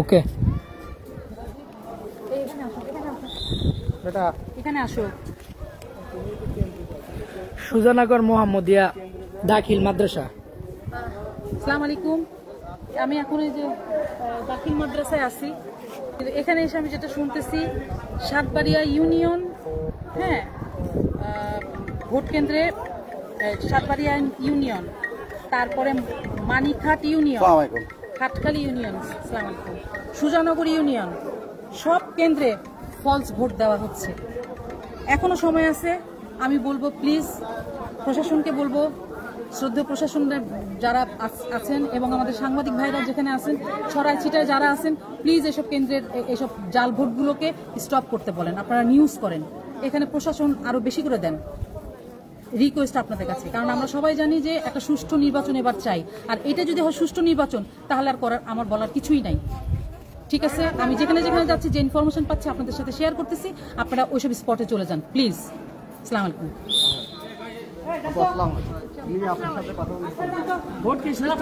ওকে এখানে আসো। সুজানগর মোহাম্মদিয়া দাখিল মাদ্রাসা। আসসালামু আলাইকুম। আমি এখন এই যে দাখিল মাদ্রাসায় আছি, কিন্তু এখানে এসে আমি যেটা শুনতেছি সাতবাড়িয়া ইউনিয়ন, হ্যাঁ, ভোট কেন্দ্রে সাতবাড়িয়া ইউনিয়ন, তারপরে মানিকহাট ইউনিয়ন, খাটখালি ইউনিয়ন, আসসালামু আলাইকুম, সুজানগর ইউনিয়ন, সব কেন্দ্রে ফলস ভোট দেওয়া হচ্ছে। এখনো সময় আছে। আমি বলবো প্লিজ প্রশাসনকে বলবো, শ্রদ্ধেয় প্রশাসনের যারা আছেন এবং আমাদের সাংবাদিক ভাইরা যেখানে আছেন, ছড়াই ছিটায় যারা আছেন, প্লিজ এসব কেন্দ্রের এসব জাল ভোটগুলোকে স্টপ করতে বলেন। আপনারা নিউজ করেন, এখানে প্রশাসন আরো বেশি করে দেন, রিকোয়েস্ট আপনাদের কাছে। কারণ আমরা সবাই জানি যে একটা সুষ্ঠু নির্বাচন এবার চাই, আর এটা যদি হয় সুষ্ঠু নির্বাচন, তাহলে আর করার আমার বলার কিছুই নাই। ঠিক আছে, আমি যেখানে যেখানে যাচ্ছি, যে ইনফরমেশন পাচ্ছি আপনাদের সাথে শেয়ার করতেছি, আপনারা ওইসব স্পটে চলে যান প্লিজ। আসসালামু আলাইকুম।